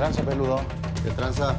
tranza, peludo? ¿Qué tranza?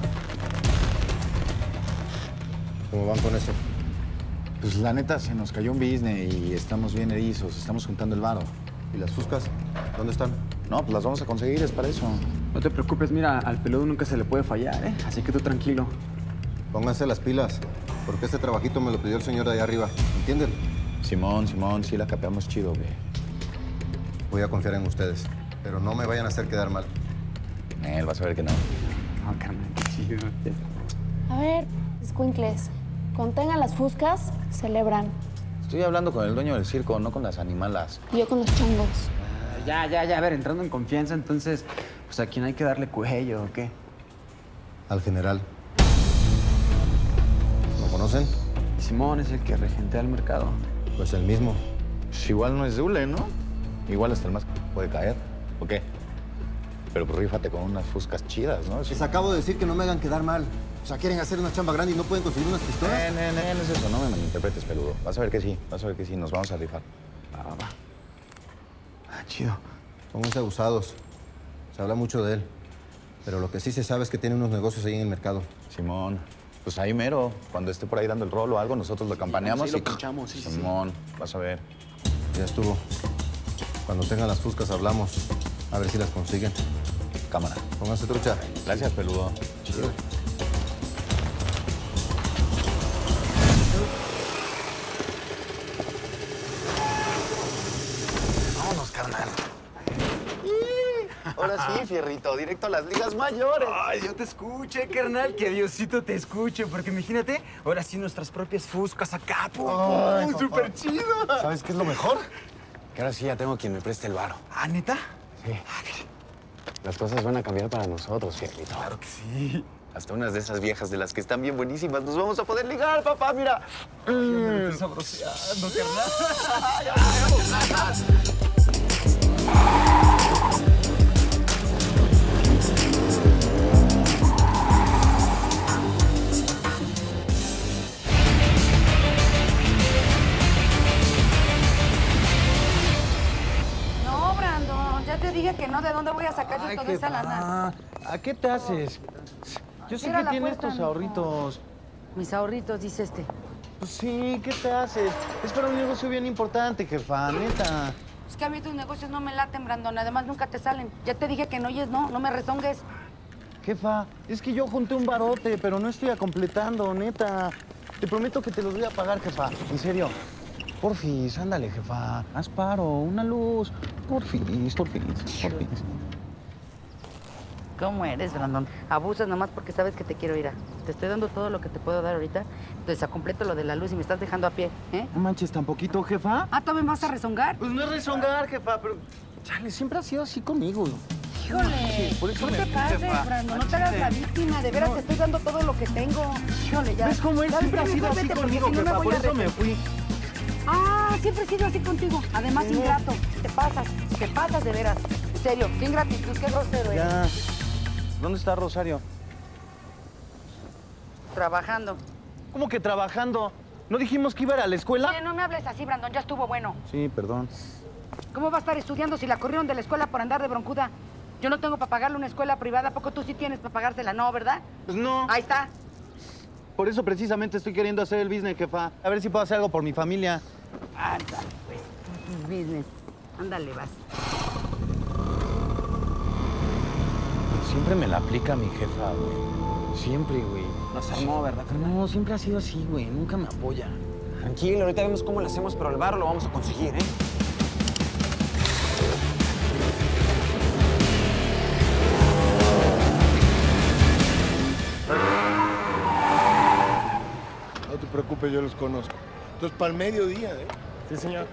¿Cómo van con eso? Pues la neta, se nos cayó un business y estamos bien erizos. Estamos juntando el varo. ¿Y las fuscas? ¿Dónde están? No, pues las vamos a conseguir, es para eso. No te preocupes, mira, al peludo nunca se le puede fallar, ¿eh? Así que tú tranquilo. Pónganse las pilas, porque este trabajito me lo pidió el señor de allá arriba. ¿Entienden? Simón, sí la capeamos chido, güey. Voy a confiar en ustedes, pero no me vayan a hacer quedar mal. Él vas a ver que no. No, carnal, qué chido. A ver, escuincles, contengan las fuscas, celebran. Estoy hablando con el dueño del circo, no con las animalas. Y yo con los chongos. Ya, a ver, entrando en confianza, entonces, pues a quién hay que darle cuello, ¿o qué? Al general. ¿Lo conocen? Simón es el que regentea el mercado. Pues el mismo. Pues igual no es Dule, ¿no? Igual hasta el más puede caer. ¿O qué? Pero pues rífate con unas fuscas chidas, ¿no? Les acabo de decir que no me hagan quedar mal. O sea, quieren hacer una chamba grande y no pueden conseguir unas pistolas. No es eso, no me malinterpretes, peludo. Vas a ver que sí, nos vamos a rifar. Va. Ah, chido. Pónganse abusados. Se habla mucho de él. Pero lo que sí se sabe es que tiene unos negocios ahí en el mercado. Simón, pues ahí mero. Cuando esté por ahí dando el rol o algo, nosotros lo campaneamos Sí, lo pinchamos, sí. Simón, vas a ver. Ya estuvo. Cuando tengan las fuscas hablamos. A ver si las consiguen. Cámara. Pónganse trucha. Gracias, peludo. Chido. Vámonos, carnal. Ahora sí, fierrito, directo a las ligas mayores. Ay, yo te escuche, carnal, que Diosito te escuche, porque imagínate, ahora sí nuestras propias fuscas acá, ¡pum! ¡Súper chido! ¿Sabes qué es lo mejor? Que ahora sí ya tengo quien me preste el varo. ¿Ah, neta? Sí. Las cosas van a cambiar para nosotros, fierrito. Claro que sí. Hasta unas de esas viejas de las que están bien buenísimas nos vamos a poder ligar, papá, mira. Me estoy sabroseando, carnal. No, Brandon, ya te dije que no. ¿De dónde voy a sacar yo toda esa lana? ¿A qué te haces? Yo sé Cierra que la tienes puerta, tus mijo. ahorritos. Mis ahorritos, dice este. Pues sí, ¿qué te haces? Es para un negocio bien importante, jefa, neta. Es que a mí tus negocios no me laten, Brandon. Además, nunca te salen. Ya te dije que no oyes, no me rezongues. Jefa, es que yo junté un barote, pero no estoy a completando, neta. Te prometo que te los voy a pagar, jefa. En serio. Porfis, ándale, jefa. Haz paro, una luz. Porfis. ¿Cómo eres, Brandon? Abusas nomás porque sabes que te quiero ir a. Te estoy dando todo lo que te puedo dar ahorita. Entonces, a completo lo de la luz y me estás dejando a pie, ¿eh? No manches, ¿tan poquito, jefa? Ah, ¿tú me vas a rezongar? Pues no es rezongar, jefa, pero... Chale, siempre ha sido así conmigo. Híjole, por eso no me te fui, pases, jefa. Brandon. No te hagas la víctima. De veras, te estoy dando todo lo que tengo. Híjole, ya. ¿Ves cómo él ¿Sabes siempre ha qué? sido Mejor así vete, porque conmigo, si no jefa? voy Por a eso me arrepentir. fui. Ah, siempre he sido así contigo. Además, ingrato. Te pasas de veras. En serio, qué ingratitud, qué grosero eres. Ya. ¿Dónde está Rosario? Trabajando. ¿Cómo que trabajando? ¿No dijimos que iba a ir a la escuela? Oye, no me hables así, Brandon, ya estuvo bueno. Sí, perdón. ¿Cómo va a estar estudiando si la corrieron de la escuela por andar de broncuda? Yo no tengo para pagarle una escuela privada, ¿a poco tú sí tienes para pagársela? No, ¿verdad? Pues no. Ahí está. Por eso precisamente estoy queriendo hacer el business, jefa. A ver si puedo hacer algo por mi familia. Ándale, pues, tus business. Ándale, vas. Siempre me la aplica mi jefa, güey. Siempre, güey. Nos armó, ¿verdad, carnal? No, siempre ha sido así, güey. Nunca me apoya. Tranquilo, ahorita vemos cómo lo hacemos, pero el varo lo vamos a conseguir, ¿eh? No te preocupes, yo los conozco. Entonces, para el mediodía, ¿eh? Sí, señor.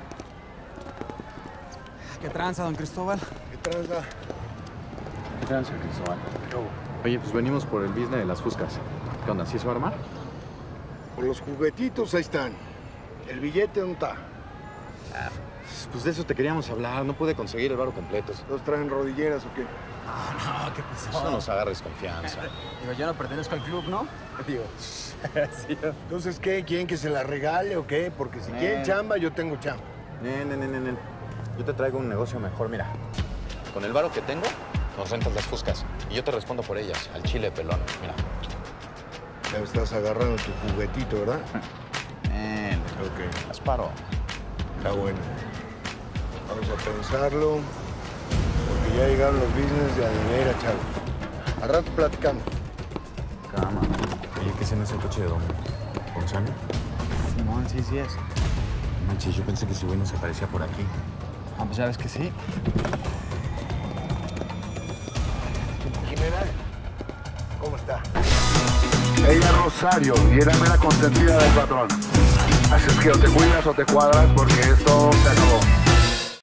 ¿Qué tranza, don Cristóbal? ¿Qué tranza? ¿Qué tranza, Cristóbal? Oye, pues venimos por el business de las fuscas. ¿Qué onda? ¿Sí se va a armar? Por los juguetitos, ahí están. ¿El billete dónde está? Pues de eso te queríamos hablar. No pude conseguir el varo completo. ¿Los traen rodilleras o qué? No, ¿qué pasó? Eso nos agarres confianza. Digo, yo no pertenezco al club, ¿no? Digo, sí. Entonces, ¿qué? ¿Quieren que se la regale o qué? Porque si quieren chamba, yo tengo chamba. Nen. Yo te traigo un negocio mejor, mira. Con el varo que tengo, nos rentas las fuscas y yo te respondo por ellas, al chile pelón. Mira. Ya estás agarrando tu juguetito, ¿verdad? Ok. Asparo. Está bueno. Vamos a pensarlo, porque ya llegaron los business de Adelera, chavo. Al rato platicamos. Cama. Oye, ¿qué ese no es el coche de Don Gonzalo? Simón, sí, sí es. Manches, yo pensé que ese güey no se aparecía por aquí. Ah, pues ya ves que sí. Jimena, ¿cómo está? Ella es Rosario y era mera consentida del patrón. Así es que o te cuidas o te cuadras porque esto se acabó.